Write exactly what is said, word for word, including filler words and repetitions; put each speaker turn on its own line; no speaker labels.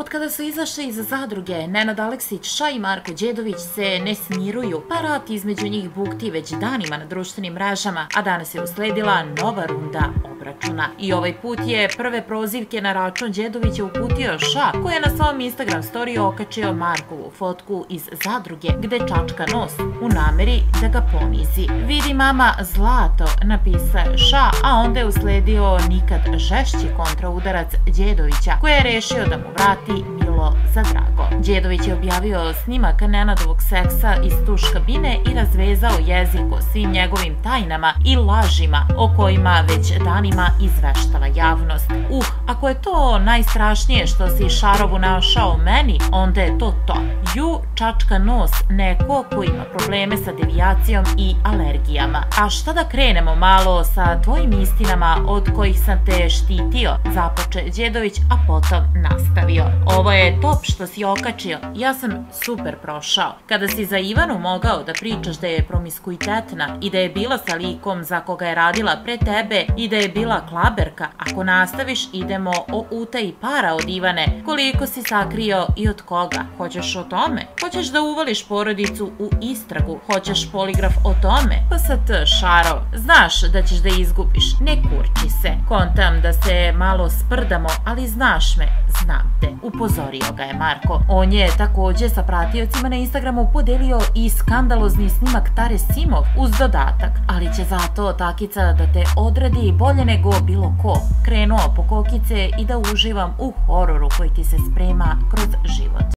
Od kada su izašli iz zadruge, Nenad Aleksić, Ša i Marko Đedović se ne smiruju, pa rat između njih bukti već danima na društvenim mrežama, a danas je usledila nova runda obračuna. I ovaj put je prve prozivke na račun Đedovića uputio Ša, koji je na svom Instagram storiju okačio Markovu fotku iz zadruge, gde čačka nos u nameri da ga ponizi. Vidi mama zlato, napisao je Ša, a onda je usledio nikad žešći kontraudarac Đedovića, koji je rešio da mu vrati milo za drago. Đedović je objavio snimak Nenadovog seksa iz tuš kabine i razvezao jezik o svim njegovim tajnama i lažima o kojima već danima izveštava javnost. Uh, ako je to najstrašnije što si Šarovu našao meni, onda je to to. Ju, čačka nos, neko ko ima probleme sa devijacijom i alergijama. A šta da krenemo malo sa tvojim istinama od kojih sam te štitio, započe Đedović, a potom nastavio. Ovo je top što si okačio, ja sam super prošao. Kada si za Ivanu mogao da pričaš da je promiskuitetna i da je bila sa likom za koga je radila pre tebe i da je bila klaberka, ako nastaviš idemo o utaji para od Ivane, koliko si sakrio i od koga. Hoćeš o tome? Hoćeš da uvališ porodicu u istragu? Hoćeš poligraf o tome? Pa sad, Šaro, znaš da ćeš da izgubiš, ne kurči se. Kontam da se malo sprdamo, ali znaš me, znam te. Upozorio ga je Marko. On je takođe sa pratiocima na Instagramu podelio i skandalozni snimak Tare Simov uz dodatak, ali će zato takica da te odradi bolje nego bilo ko. Krenuo po kokice i da uživam u hororu koji ti se sprema kroz život.